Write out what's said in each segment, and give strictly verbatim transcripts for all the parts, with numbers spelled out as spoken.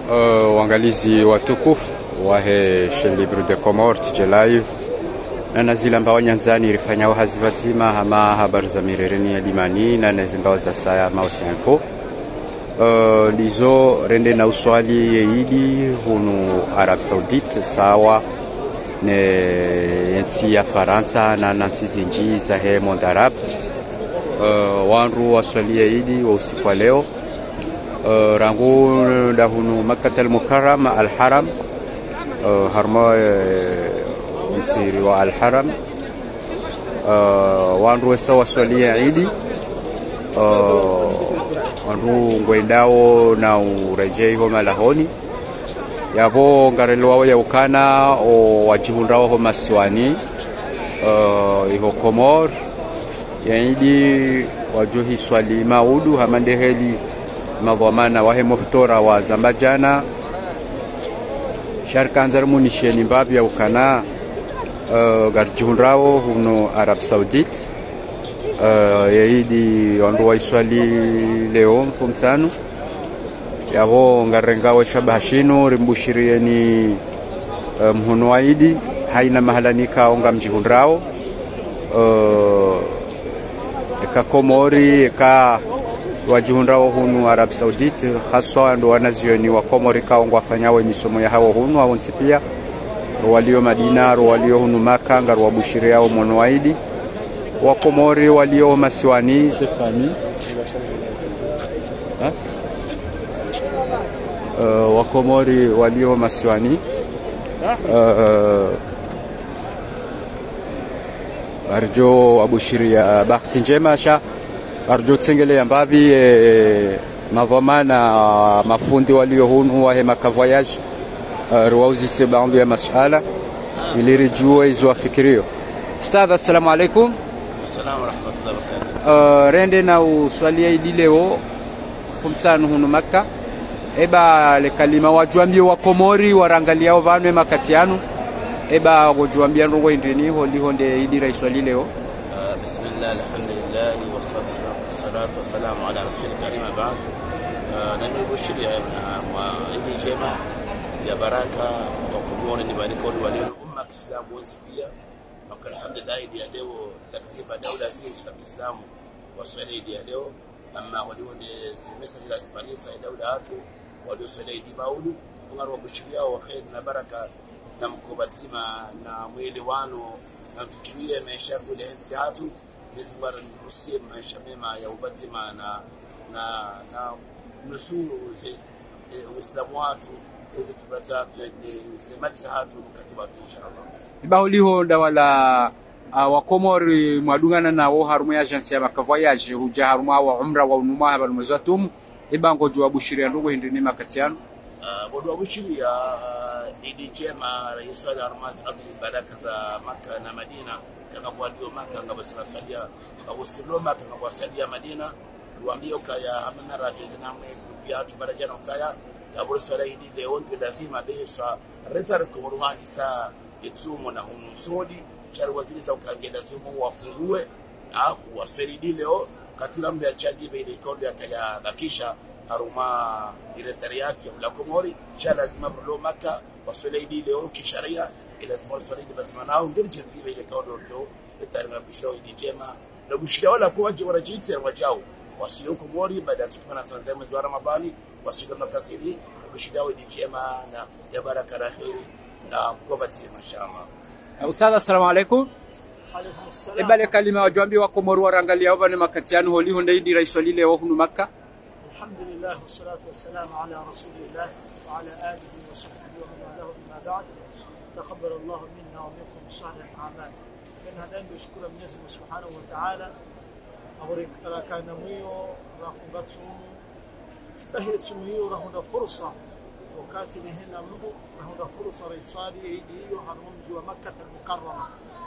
uh, waangalizi watukufu wa he Chaîne Libre de Comores tije live na nazila mbao nyanzani rifanyao hazivatima hama habari za mirereni ya limani na nazimbao za saya mausi info uh, lizo rende na uswali yeidi hunu Arab Saudite sawa ne nchi ya Faransa na nchi zingi za he monde Arab. Uh, wanru waswali yeidi wa usiku wa leo uh, rangu dahunu Makkah al-Mukarram al-Haram uh, harma uh, msiri wa al-Haram uh, wanru wesa waswali yeidi uh, wanru ngwendao na urejei homa lahoni yabo ngarelwa ya ukana o wajihundrao homa siwani uh, iho Komor yaidi wajuhi swali maudu hamandeheli madhamana wahe muftora wa Zambajana sharka anzar munisheni mbabi ya ukana uh, garjihundrao huno Arab Saudite uh, yaidi wandu wa iswali leo mfumsanu yabo ngarengawe shabashinu rimbushirieni uh, mhuno waidi haina mahalanika onga mjihundrao uh, eka Komori eka wajihundrao hunu Arab Saudite haswa ndo wanazioni wa Komori kaongwa fanyawe misomo ya hawo hunu hao ntipia walio Madina walio hunu Maka ngaru wabushiri yao mwono waidi wa Komori walio masiwani zefani ha? Uh, wa Komori walio masiwani uh, arjo abushiri ya bahati njema sha arjo tsengele ya mbabi e, madhamana mafundi walio hunu wa hema ka voyage uh, ruwauzi sebaundu ya masala ilirijua izo afikirio. Ustadh, assalamu alaikum. Assalamu rahmatullahi wa barakatuh. Uh, rende na uswalia idileo fumsanu hunu Makkah eba le kalima wajuambio wa Komori warangaliao vanwe makatianu eba gojuambia nrongo indrini holi honde idira iswali leo. Bismillah, alhamdulillah, wassalatu wassalamu ala rasulil karim ba'd. Nani bushiri ya wa idi jema ya baraka wa Komori ni baraka wa umma Kiislamu wote pia. Alhamdulillah idi leo takriban daula zingi za Kiislamu waswali idi leo amma walionde zimesali la Paris ya daula hatu walioswali idi maudu ungarwa bushiri yao khair na baraka na mkobatima na mwele wano na fikiria maisha kule enzi hatu nizibara nusie maisha mema ya ubatima na na na nusuru ze Uislamu watu hizi fursa semali za hatu mkatiba tu inshallah ibahuli honda wala uh, wa Komori mwadungana na wo harumu ya agence ya makavoyage huja harumu wa umra wa unuma haba mwazatum ibango jua bushiri ndugo hindini makatiano uh, bodo bushiri ya idi jema rais wa Armaz Abdul Baraka za Makkah na Madina kama bwadio Makkah ngabasira sadia au silo Makkah ngabasira Madina tuambie ukaya amana ratu zinamwe kupia hatu barajana ukaya ya burusala idi leo ndio lazima besa retar kumruhani saa yetumo na humusodi charwatiliza ukangenda simu wafungue na kuwaferidi leo katila mbe achaji be ile kondo yakaya bakisha haruma ile tariyaki ya Komori cha lazima bro Makkah waswali leo kisharia ila small swali lazima nao ngirje bibe ile kondo jo tarina bisho idijema na bushia wala kuwaje warajitse wajao wasio Komori baada ya tukimana Tanzania mwezi wa Ramadhani wasio makasidi bushia idijema na ya baraka na khairi na kubatia mashama. Ustadh, assalamu alaikum. Alaykum assalam. Ibale kalima wajuambi wa Komori warangalia ovane makatiano holi honde idira iswali leo hunu Makkah. Alhamdulillah wassalatu wassalamu ala rasulillah wa ala alihi wa sahbihi wa man walahu amma ba'd. Taqabbal Allah minna wa minkum salih al-a'mal. Ben hadan bishukuru Mwenyezi Mungu Subhanahu wa Ta'ala. Abaraka kana mwiyo rafunga tsumu. Sibahi tsumu hiyo rahunda fursa. Wakati ni hena Mungu rahunda fursa raiswali hiyo harumu mji wa Makkah al-Mukarrama.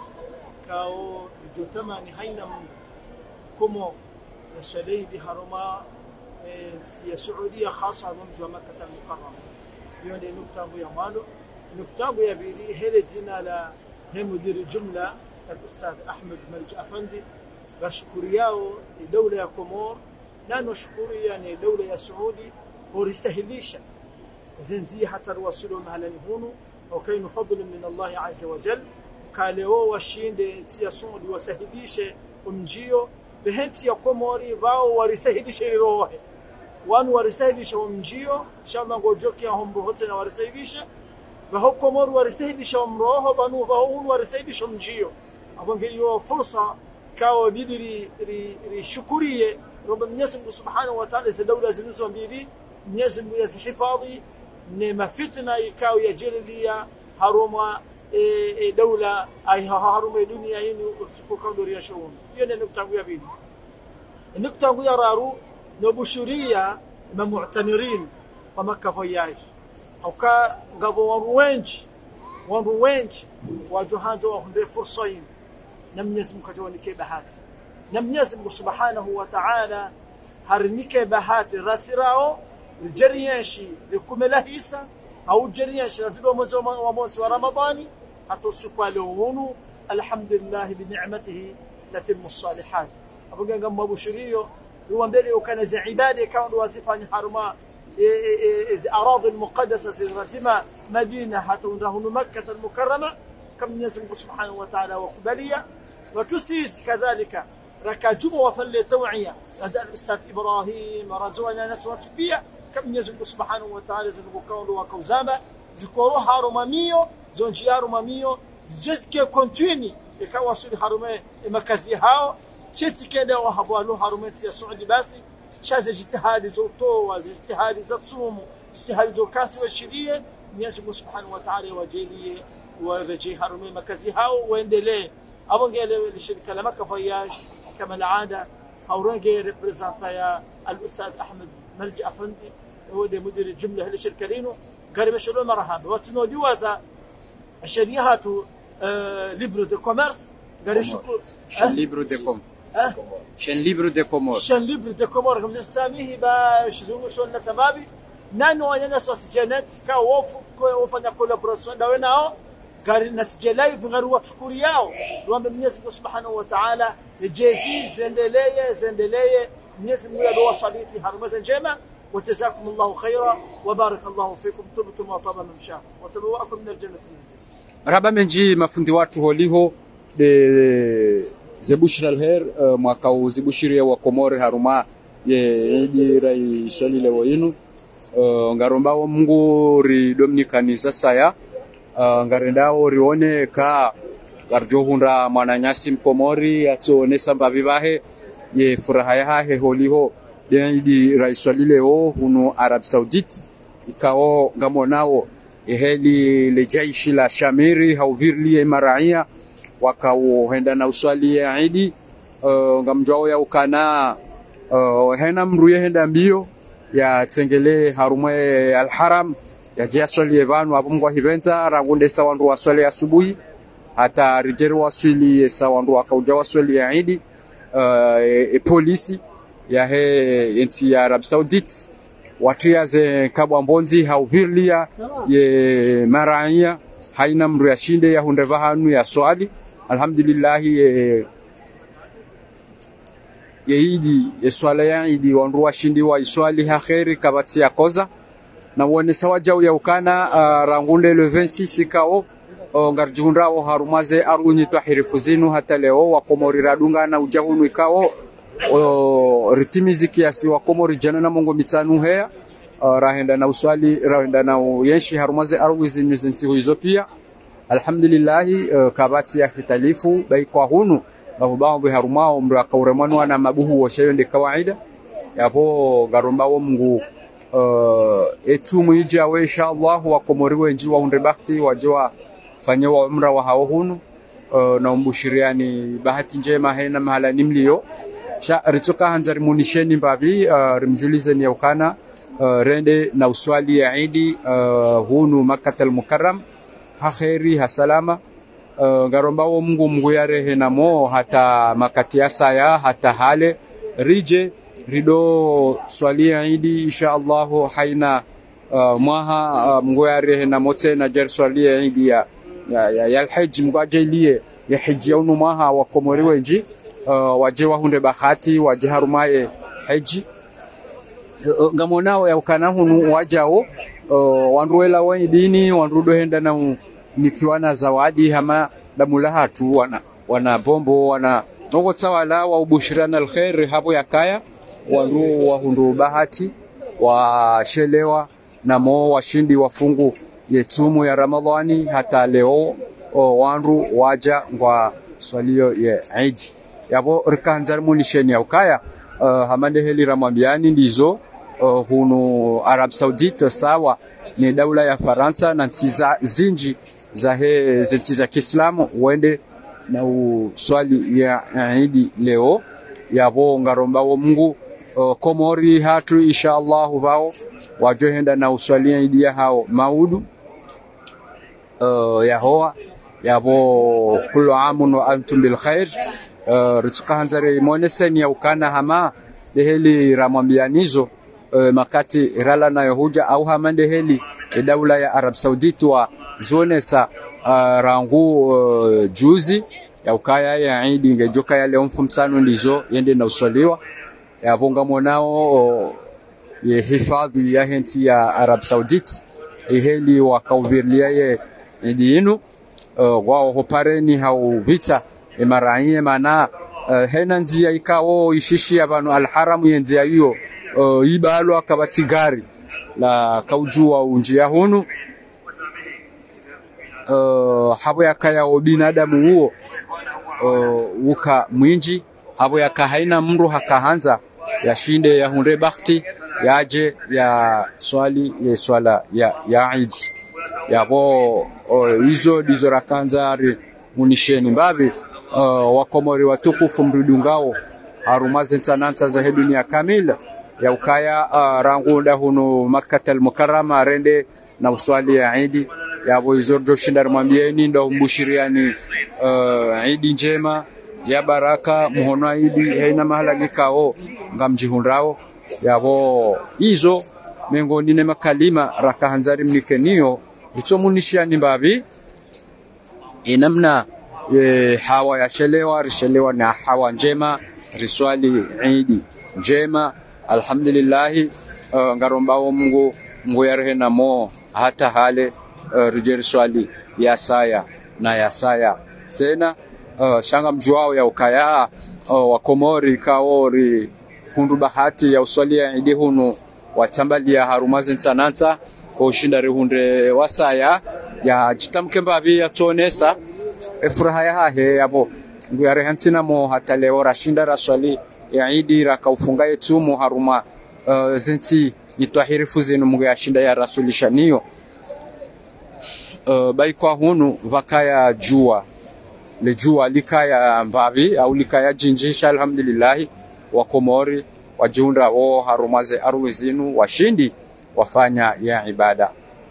Kao jotama ni haina Mungu. Komo swali di haruma ya Saudia hasa mji wa Makkah al-Mukarrama. Hiyo ndio nukta ya mwanzo. Nukta ya pili hele jina la mudiri jumla al-Ustadh Ahmed Malj Afandi bashukuri yao dola ya Komor na nashukuru yani dola ya Saudi hurisahilisha زنزي حتى الوصول مهلا هونو وكاين فضل من الله عز وجل kaleo washinde tia somo liwasahidishe umjio behenti ya komori wao warisahidishe rohe wanu warisahidishe umjio inshallah ngojoke hombo hote na warisahidishe baho komori warisahidishe umroho banu baho warisahidishe umjio abonge hiyo fursa kao bidiri ri shukuriye Rabbi Mwenyezi Mungu Subhanahu wa Ta'ala za dawla zilizo mbili Mwenyezi Mungu yazihifadhi nema fitna ikao ya jelilia haruma e dawla ay haruma dunia hii usipoka ndoria shawon hiyo ni nukta ya pili nukta ya raru no bushuria na mu'tamirin wa Makkah voyage au ka ngabo wa wengi wa wengi wa johanzo wa hunde fursa hii na Mwenyezi Mungu kajonike bahati na Mwenyezi Mungu Subhanahu wa Ta'ala harinike bahati rasirao jariyashi likumela hisa au jariyashi ndio mwezi wa mwezi wa Ramadhani atusikwa lehunu alhamdulillah bi ni'matihi tatimmu salihat abuganga mabushirio ruambele ukana za ibada kama wazifanya haruma الأراضي المقدسة زي مدينة هتونده مكة المكرمة كم يسمى سبحانه وتعالى وقبلية وتسيس كذلك ركاجم وفل توعية لدى الأستاذ إبراهيم رزونا نسوة سبية كم يسمى سبحانه وتعالى زي بكون وكوزامة زكوروها روماميو زونجيا روماميو جزء كونتيني يكواسل حرمة مكازيهاو شتى كده وهبوالو حرمة السعودي باسي شاز اجتهاد زوتو واجتهاد زتصوم اجتهاد زوكات والشديه يسمى سبحانه وتعالى وجيليه ورجي حرمي مكازيها ويندلي ابو قال الشركه لما كفياش كما العاده او رجي ريبريزنتايا الاستاذ احمد ملجا افندي هو ده مدير الجمله للشركه لينو قال مشلو مرحبا واتنو ديوازا الشريحه ليبرو دو كوميرس قال شكو ليبرو دو كوم شن ليبرو دي كومور شن ليبرو دي كومور كم نسميه باش زوجو شلنا تبابي نانو انا صوت جنات كوف وفنا كولابوراسيون داوناو قال نتجلاي في غير وقت كورياو رب الناس سبحانه وتعالى الجزيز زندليه زندليه الناس مو وصليتي هرمز الجامع وجزاكم الله خيرا وبارك الله فيكم طبتم وطاب ممشاكم وتبوأكم من الجنه منزل raba menji mafundi watu holiho de zebushira alher uh, mwaka uzibushiria wa Komore haruma ye idi rai swali lewo inu uh, ngarombao Mungu ri dominikaniza saya uh, ngarendao rione ka garjohunda mwananyasi mkomori atone samba vivahe ye furaha yahe holiho de idi rai swali lewo huno Arab Saudite ikao ngamonao eheli lejaishi la Shamiri hauvirli maraia wakauhenda na uswali ya Idi uh, ngamjwao ya ukana uh, hena mruye henda mbio ya tsengele harume alharam ya jaswali evanu abungwa hivenza rangunde sawandu waswali asubuhi hata rijeru waswali sawandu wakauja waswali ya Idi uh, e, e polisi ya he enti ya Arab Saudite watiaze kabwa mbonzi hauvirlia ye maraia haina mru ya shinde ya hundeva hanu ya swali alhamdulillah ye yeidi swala ya idi wandu washindi wa iswali ha khairi kabati ya koza na wone sawaja ya ukana uh, rangunde le vingt-six kao uh, ngarjundrao harumaze arunyi tahirifu zinu hata leo wa Komori radunga na ujahunu ikao uh, ritimizi kiasi wa Komori jana na mongo mitanu hea uh, rahenda na uswali rahenda na yenshi harumaze arwizi mizinti hizo pia alhamdulillah uh, kabati ya kitalifu bai kwa hunu babu harumao mra kauremano na mabuhu washayonde kawaida yapo garombao Mungu uh, etu muija wa inshallah wa Komori wenji wa undrebakti wajua fanyewa umra wa hao hunu uh, na umbushiriani bahati njema hena mahala nimlio sha ritoka hanzari munisheni mbabi uh, rimjulize ni ukana uh, rende na uswali ya Idi uh, hunu Makkah al-Mukarram ha khairi ha salama uh, garombao Mungu Mungu yarehe namo hata makati ya saya hata hale rije rido swali ya Idi inshallah haina uh, mwaha uh, Mungu yarehe namo tena jar swali ya Idi ya ya, ya, ya alhajj mgwajelie ya hiji ya unumaha wa Komori wenji uh, waje wahunde bahati waje harumaye haji uh, ngamonao ya ukana hunu wajao uh, wanruela wa dini wanrudo henda na nikiwa na zawadi hama damula hatu wana wana bombo wana noko tsawala wa ubushirana alkhair hapo yakaya wanru wa hundu bahati wa shelewa na mo washindi wafungu yetumu ya Ramadhani hata leo o wanru waja ngwa swalio ye Eid yabo rikanzar munisheni ya ukaya uh, hamande heli ramwambiani ndizo uh, hunu Arab Saudite sawa ni daula ya Faransa na ntiza zinji za he zinti za Kiislamu wende na uswali ya Eid leo yabo ngaromba wo Mungu uh, Komori hatu inshallah bao wajohenda na uswali ya Eid ya hao maudu uh, yahoa yabo kullu amun wa antum bil khair uh, ritsuka hanzare moneseni ya ukana hama deheli ramwambianizo uh, makati rala na yahuja au hamande heli daula ya Arab Saudite wa zonesa uh, rangu uh, juzi ya ukaya ya Eid ngejoka ya leo mfumsano ndizo yende na uswaliwa ya bonga monao uh, ye hifadhi ya henti ya Arab Saudite iheli wakauvirlia ye ndinu uh, wao hopareni hau vita imaraiye mana uh, hena njia ikawo ishishi abantu alharamu yenzi hiyo uh, ibalo akabatigari la kaujua unjia hunu uh, habo yakaya binadamu huo uh, uka mwinji habo yaka haina mru hakahanza yashinde ya hunde bakhti yaje ya swali ya swala ya ya Eid yabo hizo dizo rakanzari munisheni mbabi uh, wakomori watukufu mrudungao harumaze nsananza za dunia kamila ya ukaya uh, rangunda hunu Makkah al-Mukarrama rende na uswali ya Eid yabo hizo doshindar mwambieni ndo mbushiriani uh, Eid njema ya baraka muhono Eid haina mahala nikao ngamjihunrao yabo hizo mengoni ne makalima rakahanzari mnikenio itomunishani mbabi inamna e, hawa ya shelewa rishelewa na hawa njema riswali Eid njema alhamdulillah uh, ngarombao Mungu Mungu yarehena mo hata hale uh, rijeri swali ya saya na ya saya tena uh, shanga mjuao ya ukaya uh, wakomori kaori hundu bahati ya uswali ya Eid hunu watambali ya harumazi nsananta kwa ushinda rihunde wasaya ya jitamke mbabi ya tonesa efuraha ya hahe yabo nguyare hansina mo hata leo rashinda raswali ya Eid rakaufunga yetu mu haruma uh, zinti itwahirifu zinu mungu ya shinda ya rasulishaniyo uh, bai kwa hunu vakaya jua le jua likaya mbabi au likaya jinjisha alhamdulillah wa Komori wajiunda wo harumaze arwizinu washindi wafanya ya ibada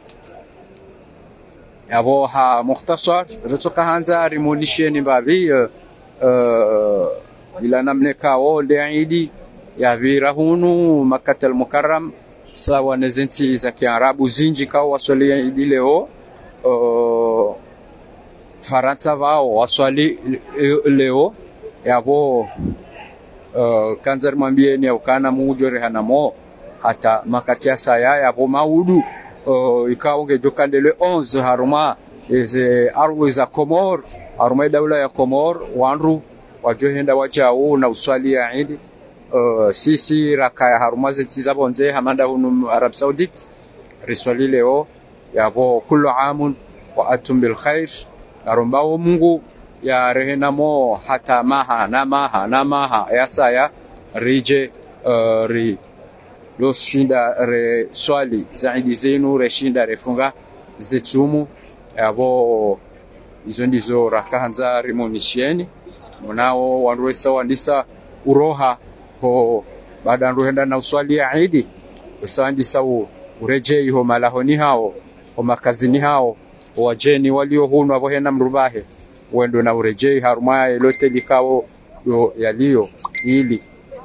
yabo ha mukhtasar rutoka hanza rimonisheni mbabi uh, uh, ila namneka wo de Eid ya virahunu Makkah al-Mukarram sawa nezinti za Kiarabu zinji kao waswali Eid leo uh, Faransa wao waswali leo yabo uh, kanzar mwambieni ukana mujore hanamo hata makatia saya yabo maudu uh, ikao ngejokandele onze haruma eze arwe za Komor haruma daula ya Komor wanru wajohenda wajao na uswali ya Eid uh, sisi raka haruma zitizabonze hamanda hunu Arab Saudite riswali leo yabo kullu amun wa atum bil khair arombao Mungu ya rehena mo hata maha na maha na maha ya saya rije uh, ri loshinda re swali zaidi zenu reshinda refunga zitumu yabo izo ndizo rakahanza rimonisheni munao wanruesa wandisa uroha ho baada nruhenda na uswali ya Eid usandisa urejei ho malahoni hao ho makazini hao wajeni walio hunu abohena mrubahe wendo na urejei haruma lote likao yo yalio ili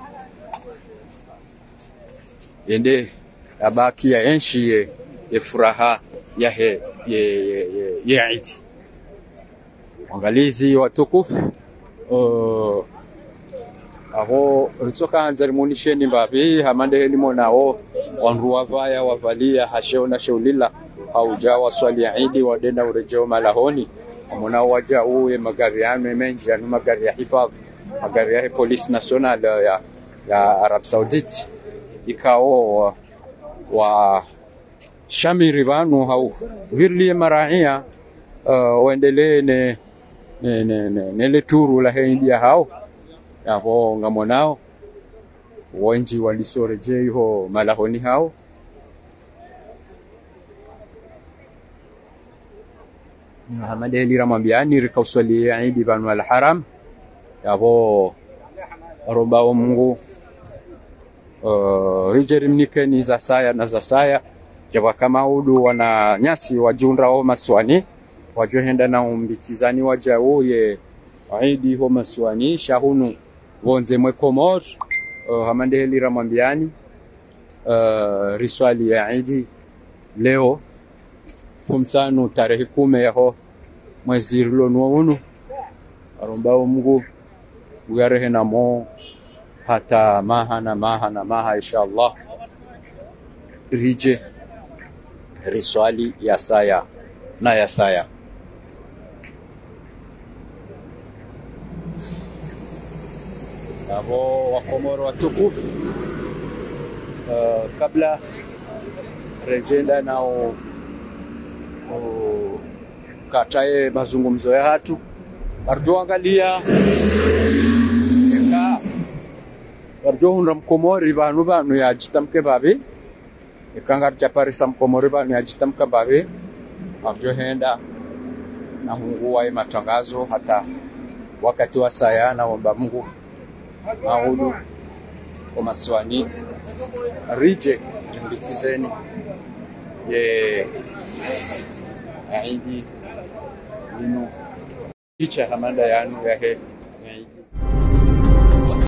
ende abaki ya enshi ye, ye furaha ya he ye ye, ye, ye Eid angalizi watukufu uh, aho ritsoka hanzari munisheni mbabi hamande helimo nao wanru wavaya wavalia hasheona shaulila hauja waswali Eid wadenda urejeo malahoni mona waja uwe magari ya menji anu magari ya hifadhi magari ya polisi national ya ya Arab Saudite ikao wa, wa shamiri banu hau virli maraia uh, waendelee ne ne ne, ne, ne le turu la India hao hapo ngamonao wenji walisoreje ho malahoni hao Muhammad Ali ramambiani rikausali Eid banu al-Haram hapo romba wa Mungu uh, hijerimnikeni za saya na za saya jawa kama udu wana nyasi wajunra o maswani wajohenda na umbitizani wajauye Eid ho maswani shahunu wonze mwe Komor uh, hamande heli ramambiani uh, riswali ya Eid leo kumtano tarehe kumi yaho mwezi unu aromba Mungu uyarehe na mo hata maha na maha na maha inshallah rije riswali ya saya na ya saya abo wakomoro watukufu uh, kabla rejenda nao uh, katae mazungumzo ya hatu arjo angalia eka arjo hunra mkomori banu banu ya jitamke babi ikangar chaparisa mkomori banu ya jitamka babi arjo henda na hunguwa matangazo hata wakati wa saya na wamba Mungu maudu kwa maswani rije mbitizeni ye Eid ino icha hamanda yanu ya he